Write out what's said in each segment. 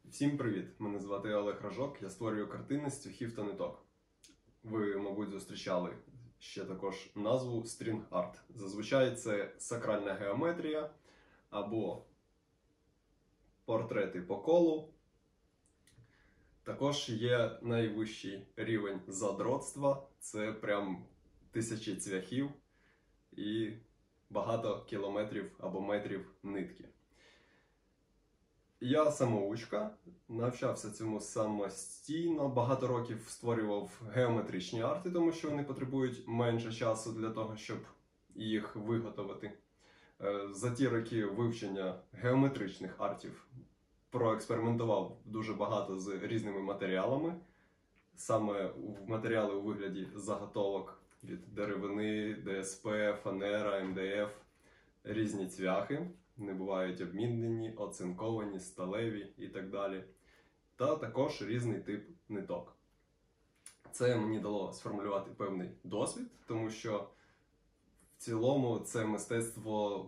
Всім привіт! Мене звати Олег Ражок, я створюю картини з цвяхів та ниток. Ви, мабуть, зустрічали ще також назву String Art. Зазвичай це сакральна геометрія або портрети по колу. Також є найвищий рівень задротства, це прям тисячі цвяхів і багато кілометрів або метрів нитки. Я самоучка, навчався цьому самостійно, багато років створював геометричні арти, тому що вони потребують менше часу для того, щоб їх виготовити. За ті роки вивчення геометричних артів проекспериментував дуже багато з різними матеріалами, саме в матеріали у вигляді заготовок від деревини, ДСП, фанера, МДФ, різні цвяхи. Не бувають обмінені, оцинковані, сталеві і так далі. Та також різний тип ниток. Це мені дало сформулювати певний досвід, тому що в цілому це мистецтво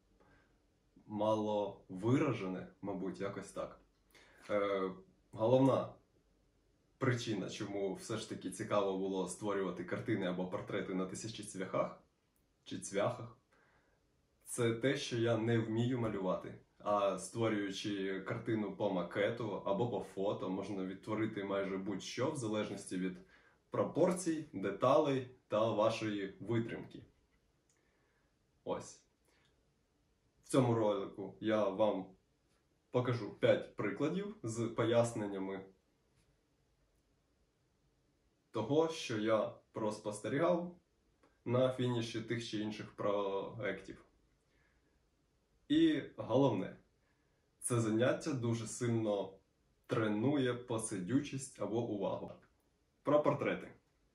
мало виражене, мабуть, якось так. Головна причина, чому все ж таки цікаво було створювати картини або портрети на тисячі цвяхах чи цвяхах, це те, що я не вмію малювати. А створюючи картину по макету або по фото, можна відтворити майже будь-що в залежності від пропорцій, деталей та вашої витримки. Ось. В цьому ролику я вам покажу 5 прикладів з поясненнями того, що я проспостерігав на фініші тих чи інших проєктів. І головне, це заняття дуже сильно тренує посидючість або увагу. Про портрети.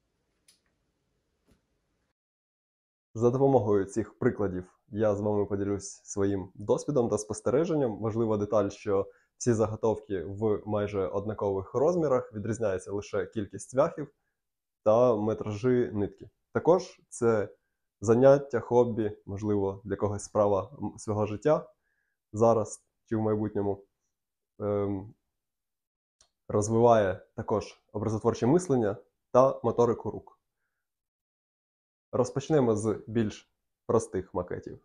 За допомогою цих прикладів я з вами поділюсь своїм досвідом та спостереженням. Важлива деталь, що всі заготовки в майже однакових розмірах, відрізняється лише кількість цвяхів та метражі нитки. Також це заняття, хобі, можливо, для когось справа свого життя зараз чи в майбутньому, розвиває також образотворче мислення та моторику рук. Розпочнемо з більш простих макетів.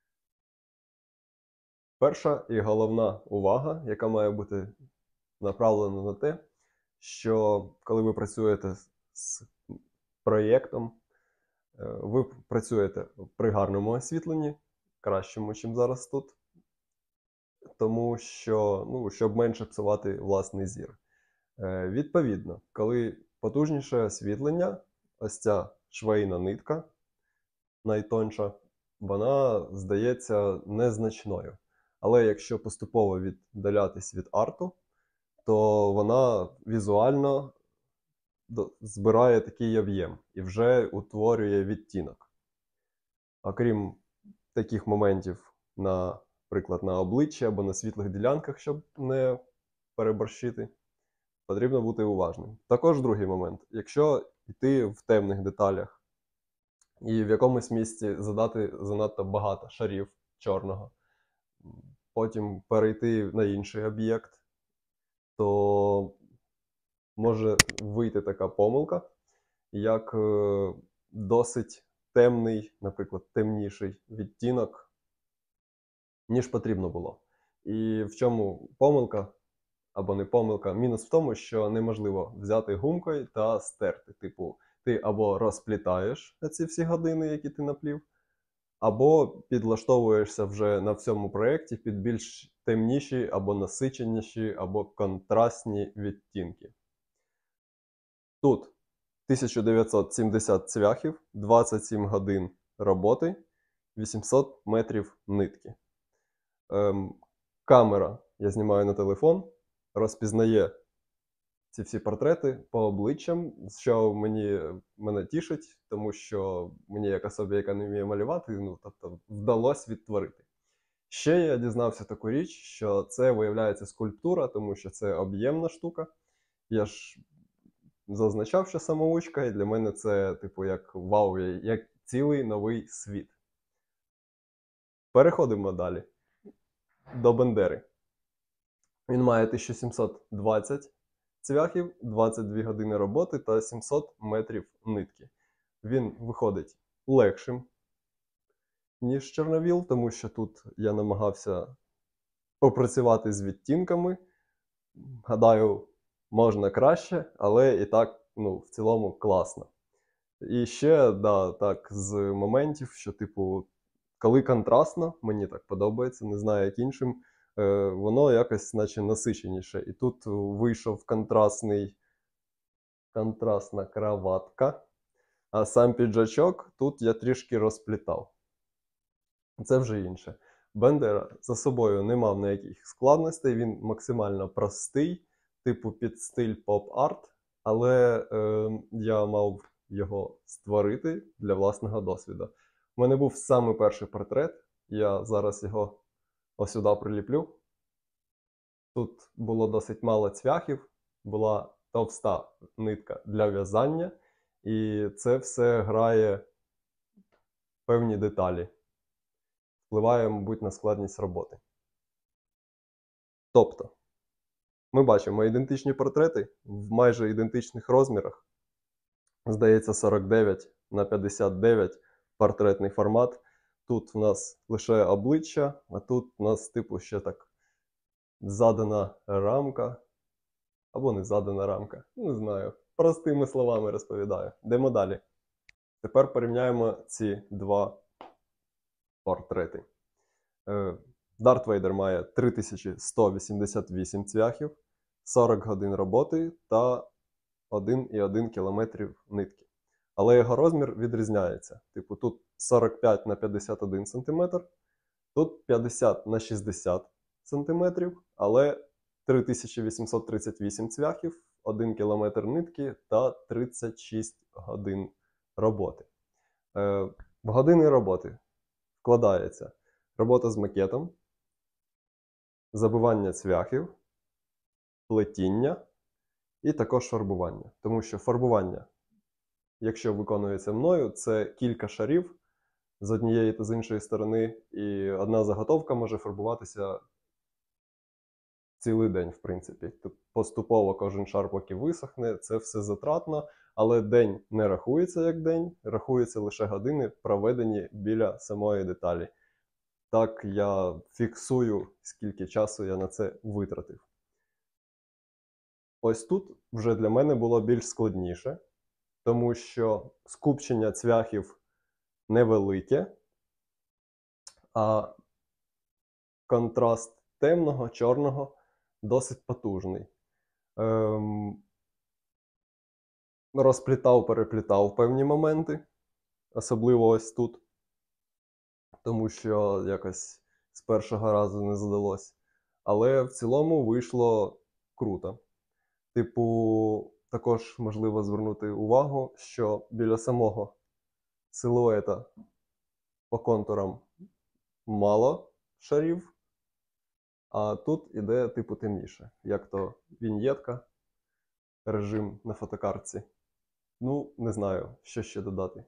Перша і головна увага, яка має бути направлена на те, що коли ви працюєте з проєктом, ви працюєте при гарному освітленні, кращому, ніж зараз тут, тому що, щоб менше псувати власний зір. Відповідно, коли потужніше освітлення, ось ця швейна нитка, найтонша, вона здається незначною. Але якщо поступово віддалятись від арту, то вона візуально збирає такий об'єм і вже утворює відтінок. Окрім таких моментів, наприклад, на обличчі або на світлих ділянках, щоб не переборщити, потрібно бути уважним. Також другий момент. Якщо йти в темних деталях і в якомусь місці задати занадто багато шарів чорного, потім перейти на інший об'єкт, то може вийти така помилка, як досить темний, наприклад, темніший відтінок, ніж потрібно було. І в чому помилка, або не помилка, мінус в тому, що неможливо взяти гумкою та стерти. Типу, ти або розплітаєш ці всі години, які ти наплів, або підлаштовуєшся вже на всьому проєкті під більш темніші, або насиченіші, або контрастні відтінки. Тут 1970 цвяхів, 27 годин роботи, 800 метрів нитки. Камера, я знімаю на телефон, розпізнає ці всі портрети по обличчям, що мене тішить, тому що мені, як особі, яка не вміє малювати, вдалося відтворити. Ще я дізнався таку річ, що це, виявляється, скульптура, тому що це об'ємна штука. Я ж зазначав, що самоучка, і для мене це, як вау, як цілий новий світ. Переходимо далі. До Бендери. Він має 1720 цвяхів, 22 години роботи та 700 метрів нитки. Він виходить легшим, ніж чорновіл, тому що тут я намагався попрацювати з відтінками. Гадаю, можна краще, але і так, в цілому класно. І ще, так, з моментів, що, типу, коли контрастно, мені так подобається, не знаю, як іншим, воно якось наче насиченіше. І тут вийшов контрастна краватка, а сам піджачок тут я трішки розплітав. Це вже інше. Бендера за собою не мав ніяких складностей, він максимально простий, типу під стиль поп-арт, але я мав його створити для власного досвіду. У мене був самий перший портрет, я зараз його ось сюди приліплю. Тут було досить мало цвяхів, була товста нитка для в'язання, і це все грає певні деталі. Впливає, мабуть, на складність роботи. Тобто, ми бачимо ідентичні портрети в майже ідентичних розмірах. Здається, 49 на 59 портретний формат. Тут в нас лише обличчя, а тут у нас, типу, ще так задана рамка. Або не задана рамка. Не знаю. Простими словами розповідаю. Йдемо далі. Тепер порівняємо ці два портрети. Дарт Вейдер має 3188 цвяхів, 40 годин роботи та 1,1 км нитки. Але його розмір відрізняється. Типу тут 45 на 51 см, тут 50 на 60 см, але 3838 цвяхів, 1 км нитки та 36 годин роботи. В години роботи вкладається робота з макетом, забивання цвяхів, плетіння і також фарбування. Тому що фарбування, якщо виконується мною, це кілька шарів з однієї та з іншої сторони, і одна заготовка може фарбуватися цілий день, в принципі. Тут поступово кожен шар поки висохне, це все затратно, але день не рахується як день, рахуються лише години, проведені біля самої деталі. Так я фіксую, скільки часу я на це витратив. Ось тут вже для мене було більш складніше, тому що скупчення цвяхів невелике, а контраст темного, чорного досить потужний. Розплітав, переплітав певні моменти, особливо ось тут, тому що якось з першого разу не задалось. Але в цілому вийшло круто. Типу, також можливо звернути увагу, що біля самого силуета по контурам мало шарів, а тут іде типу темніше, як то віньєтка, режим на фотокартці. Ну, не знаю, що ще додати.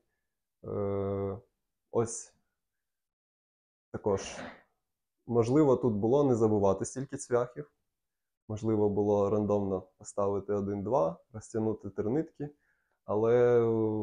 Ось також. Можливо, тут було не забувати стільки цвяхів. Можливо, було рандомно поставити 1-2, розтягнути 3 нитки, але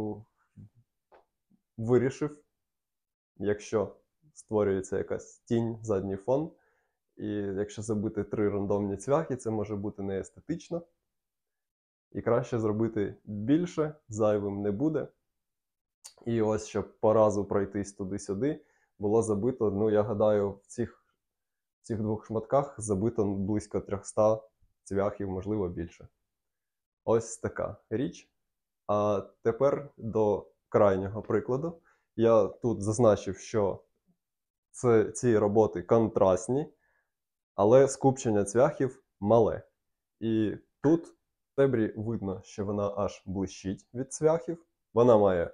вирішив, якщо створюється якась тінь, задній фон, і якщо забити 3 рандомні цвяхи, це може бути неестетично. І краще зробити більше, зайвим не буде. І ось, щоб по разу пройтись туди-сюди, було забито, ну, я гадаю, в цих двох шматках забито близько 300 цвяхів, можливо, більше. Ось така річ. А тепер до крайнього прикладу. Я тут зазначив, що ці роботи контрастні, але скупчення цвяхів мале. І тут в тебрі видно, що вона аж блищить від цвяхів. Вона має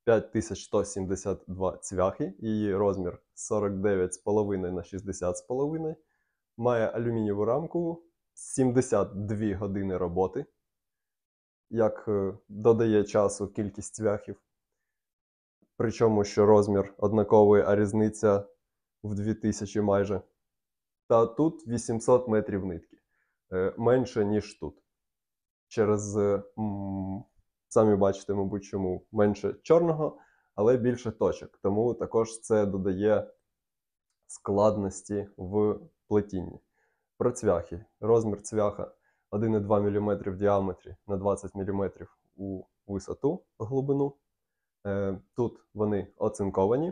5172 цвяхи, її розмір 49,5 на 60,5. Має алюмінієву рамку, 72 години роботи, як додає часу кількість цвяхів. Причому, що розмір однаковий, а різниця в 2000 майже. Та тут 800 метрів нитки. менше, ніж тут. Через, самі бачите, мабуть, чому менше чорного, але більше точок. Тому також це додає складності в плетінні. Про цвяхи. Розмір цвяха 1,2 мм в діаметрі на 20 мм у висоту, глибину. Тут вони оцинковані,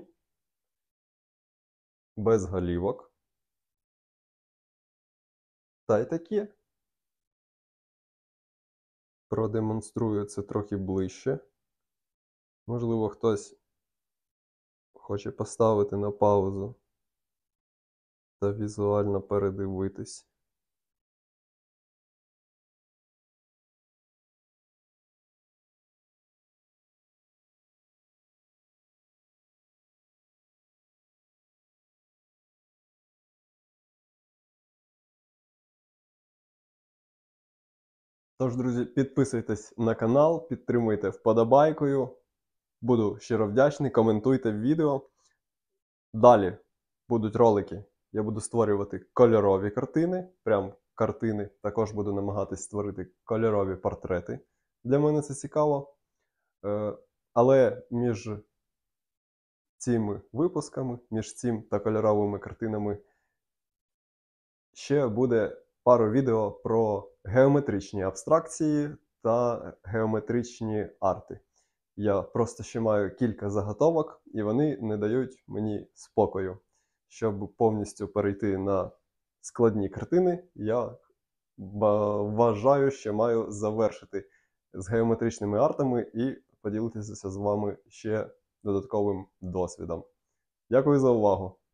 без голівок. Та й такі. Продемонструю це трохи ближче. Можливо, хтось хоче поставити на паузу та візуально передивитись. Тож, друзі, підписуйтесь на канал, підтримуйте вподобайкою. Буду щиро вдячний, коментуйте відео. Далі будуть ролики. Я буду створювати кольорові картини, прям картини. Також буду намагатись створити кольорові портрети. Для мене це цікаво. Але між цими випусками, між цим та кольоровими картинами ще буде пару відео про геометричні абстракції та геометричні арти. Я просто ще маю кілька заготовок, і вони не дають мені спокою. Щоб повністю перейти на складні картини, я вважаю, що маю завершити з геометричними артами і поділитися з вами ще додатковим досвідом. Дякую за увагу!